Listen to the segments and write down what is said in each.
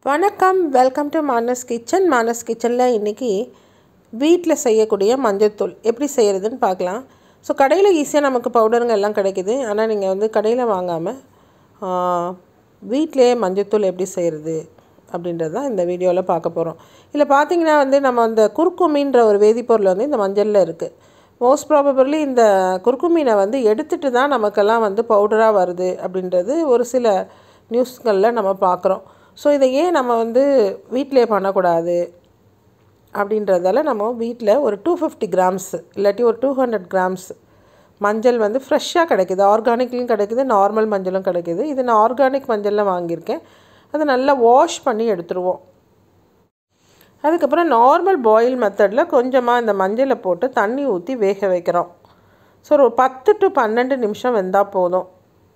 வணக்கம், welcome to Manas kitchen. Manas கிச்சனில் இன்றைக்கி வீட்டில் செய்யக்கூடிய மஞ்சள்தூள் எப்படி செய்கிறதுன்னு பார்க்கலாம். ஸோ கடையில் ஈஸியாக நமக்கு பவுடருங்க எல்லாம் கிடைக்கிது. ஆனால் நீங்கள் வந்து கடையில் வாங்காமல் வீட்டிலே மஞ்சள்தூள் எப்படி செய்கிறது அப்படின்றது தான் இந்த வீடியோவில் பார்க்க போகிறோம். இதில் பார்த்திங்கன்னா வந்து நம்ம அந்த குர்குமின்ற ஒரு வேதிப்பொருள் வந்து இந்த மஞ்சளில் இருக்குது. மோஸ்ட் ப்ராபபிளி இந்த குர்குமீனை வந்து எடுத்துகிட்டு தான் நமக்கெல்லாம் வந்து பவுடராக வருது அப்படின்றது ஒரு சில நியூஸ்களில் நம்ம பார்க்குறோம். ஸோ இதை ஏன் நம்ம வந்து வீட்டிலே பண்ணக்கூடாது அப்படின்றதால நம்ம வீட்டில் ஒரு 250 கிராம்ஸ் இல்லாட்டி ஒரு 200 கிராம்ஸ் மஞ்சள் வந்து ஃப்ரெஷ்ஷாக கிடைக்கிது. ஆர்கானிக்லையும் கிடைக்கிது, நார்மல் மஞ்சளும் கிடைக்கிது. இது நான் ஆர்கானிக் மஞ்சளில் வாங்கியிருக்கேன். அதை நல்லா வாஷ் பண்ணி எடுத்துருவோம். அதுக்கப்புறம் நார்மல் பாயில் மெத்தடில் கொஞ்சமாக இந்த மஞ்சளை போட்டு தண்ணி ஊற்றி வேக வைக்கிறோம். ஸோ ஒரு 10 to 12 நிமிஷம் வெந்தால் போதும்.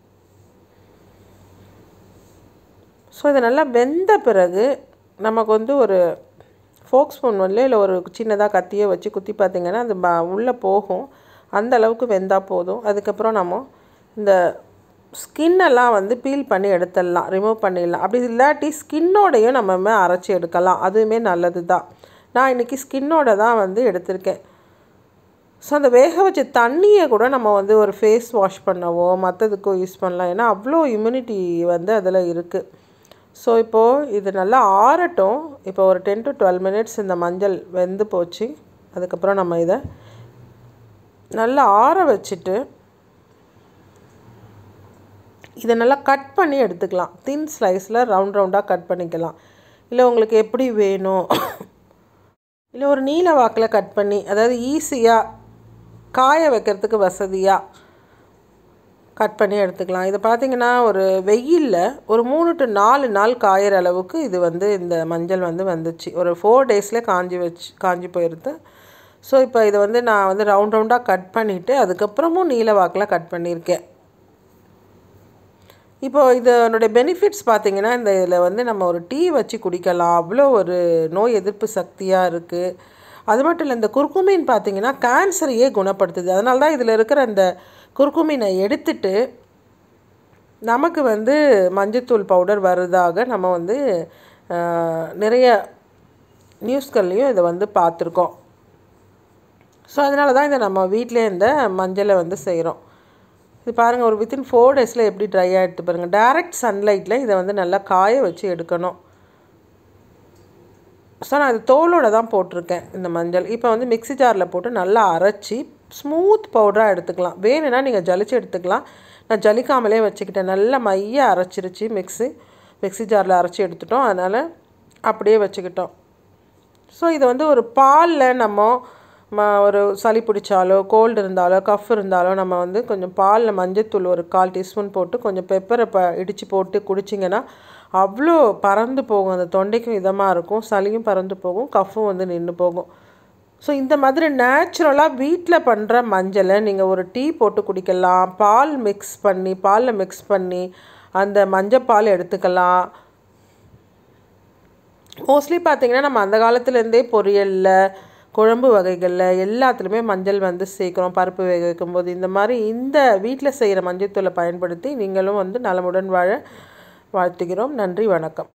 ஸோ இது நல்லா வெந்த பிறகு நமக்கு வந்து ஒரு ஃபோக் ஸ்பூன் வந்து இல்லை ஒரு சின்னதாக கத்தியை வச்சு குத்தி பார்த்திங்கன்னா அது உள்ளே போகும். அந்த அளவுக்கு வெந்தால் போதும். அதுக்கப்புறம் நம்ம இந்த ஸ்கின்னெல்லாம் வந்து பீல் பண்ணி எடுத்துடலாம், ரிமூவ் பண்ணிடலாம். அப்படி இல்லாட்டி ஸ்கின்னோடையும் நம்ம அரைச்சி எடுக்கலாம், அதுவுமே நல்லது தான். நான் இன்றைக்கி ஸ்கின்னோட தான் வந்து எடுத்திருக்கேன். ஸோ அந்த வேக வச்ச தண்ணியை கூட நம்ம வந்து ஒரு ஃபேஸ் வாஷ் பண்ணவோ மற்றதுக்கோ யூஸ் பண்ணலாம். ஏன்னா அவ்வளோ இம்யூனிட்டி வந்து அதில் இருக்குது. ஸோ இப்போது இது நல்லா ஆறட்டும். இப்போ ஒரு 10 to 12 மினிட்ஸ் இந்த மஞ்சள் வெந்து போச்சு. அதுக்கப்புறம் நம்ம இதை நல்லா ஆற வச்சுட்டு இதை நல்லா கட் பண்ணி எடுத்துக்கலாம். தின் ஸ்லைஸில் ரவுண்டாக கட் பண்ணிக்கலாம். இல்லை உங்களுக்கு எப்படி வேணும், இல்லை ஒரு நீல வாக்கில் கட் பண்ணி, அதாவது ஈஸியாக காய வைக்கிறதுக்கு வசதியாக கட் பண்ணி எடுத்துக்கலாம். இதை பார்த்திங்கன்னா ஒரு வெயிலில் ஒரு 3 to 4 நாள் காயிற அளவுக்கு இது வந்து இந்த மஞ்சள் வந்து வந்துச்சு. ஒரு 4 டேஸில் காஞ்சி போயிடுது. ஸோ இப்போ இதை வந்து நான் வந்து ரவுண்டாக கட் பண்ணிவிட்டு அதுக்கப்புறமும் நீல வாக்கில் கட் பண்ணியிருக்கேன். இப்போது இதனுடைய பெனிஃபிட்ஸ் பார்த்திங்கன்னா இந்த இதில் வந்து நம்ம ஒரு டீ வச்சு குடிக்கலாம். அவ்வளோ ஒரு நோய் எதிர்ப்பு சக்தியாக இருக்குது. அது மட்டும் இல்லை, இந்த குர்குமீன் பார்த்திங்கன்னா கேன்சரையே குணப்படுத்துது. அதனால தான் இதில் இருக்கிற அந்த குர்குமீனை எடுத்துட்டு நமக்கு வந்து மஞ்சத்தூள் பவுடர் வருவதாக நம்ம வந்து நிறைய நியூஸ்கள்லேயும் இதை வந்து பார்த்துருக்கோம். ஸோ அதனால தான் இதை நம்ம வீட்டிலே இந்த மஞ்சளை வந்து செய்கிறோம். இது பாருங்கள், ஒரு வித்தின் 4 டேஸில் எப்படி ட்ரை ஆகிடுது பாருங்கள். டைரக்ட் சன்லைட்டில் இதை வந்து நல்லா காய வச்சு எடுக்கணும். ஸோ நான் இது தோலோடு தான் போட்டிருக்கேன் இந்த மஞ்சள். இப்போ வந்து மிக்ஸி ஜாரில் போட்டு நல்லா அரைச்சி ஸ்மூத் பவுடராக எடுத்துக்கலாம். வேணும்னா நீங்கள் ஜலிச்சு எடுத்துக்கலாம். நான் ஜலிக்காமலே வச்சுக்கிட்டேன். நல்லா மைய அரைச்சிருச்சு. மிக்ஸி ஜாரில் அரைச்சி எடுத்துட்டோம். அதனால் அப்படியே வச்சுக்கிட்டோம். ஸோ இதை வந்து ஒரு பாலில் நம்ம ஒரு சளி பிடிச்சாலோ கோல்டு இருந்தாலோ கஃப் இருந்தாலோ நம்ம வந்து கொஞ்சம் பாலில் மஞ்சத்தூள் ஒரு 1/4 டீஸ்பூன் போட்டு கொஞ்சம் பெப்பரை இடித்து போட்டு குடிச்சிங்கன்னா அவ்வளோ பறந்து போகும். அந்த தொண்டைக்கும் இதமாக இருக்கும், சளியும் பறந்து போகும், கஃப்பும் வந்து நின்று போகும். ஸோ இந்த மாதிரி நேச்சுரலாக வீட்டில் பண்ணுற மஞ்சளை நீங்கள் ஒரு டீ போட்டு குடிக்கலாம். பாலில் மிக்ஸ் பண்ணி அந்த மஞ்சப்பால் எடுத்துக்கலாம். மோஸ்ட்லி பார்த்திங்கன்னா நம்ம அந்த காலத்துலேருந்தே பொரியலில் குழம்பு வகைகளில் எல்லாத்துலேயுமே மஞ்சள் வந்து சேர்க்குறோம். பருப்பு வேக வைக்கும்போது இந்த மாதிரி இந்த வீட்டில் செய்கிற மஞ்சள்தூளை பயன்படுத்தி நீங்களும் வந்து நலமுடன் வாழ வாழ்த்துகிறோம். நன்றி, வணக்கம்.